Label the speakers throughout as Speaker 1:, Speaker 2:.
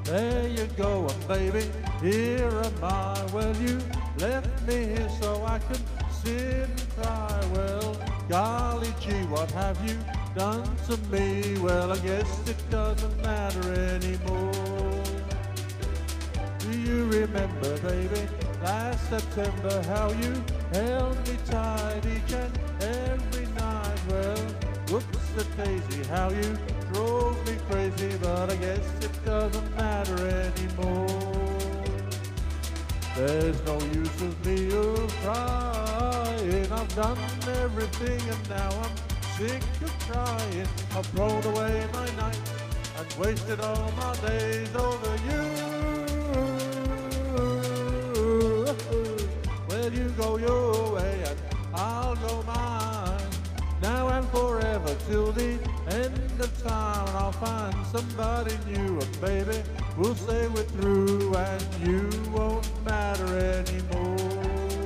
Speaker 1: There you go, and baby, here am I. Well, you left me here so I can sit and cry. Well, golly gee, what have you done to me? Well, I guess it doesn't matter anymore. Do you remember, baby, last September, how you held me tight each and every night? Well, whoops a daisy, how you drove me crazy, but I guess it doesn't matter anymore. There's no use of me crying. I've done everything and now I'm sick of trying. I've thrown away my nights and wasted all my days over you. Well, you go your way and I'll go mine. Now and forever till the end of time, I'll find somebody new, and baby, we'll say we're through, and you won't matter anymore.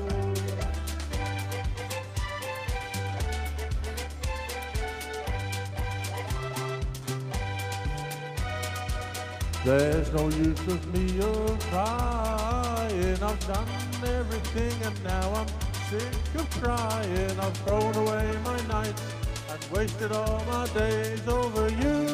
Speaker 1: There's no use of me crying. I've done everything and now I'm sick of trying. I've thrown away my nights and wasted all my days over you.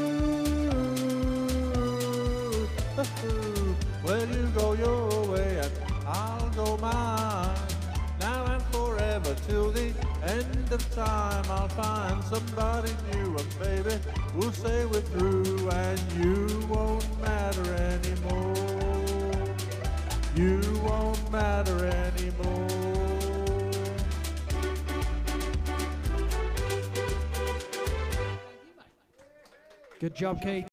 Speaker 1: Well, you go your way and I'll go mine. Now and forever till the end of time, I'll find somebody new, and baby, we'll say we're through, and you won't matter anymore. You won't matter anymore.
Speaker 2: Good job, Kate.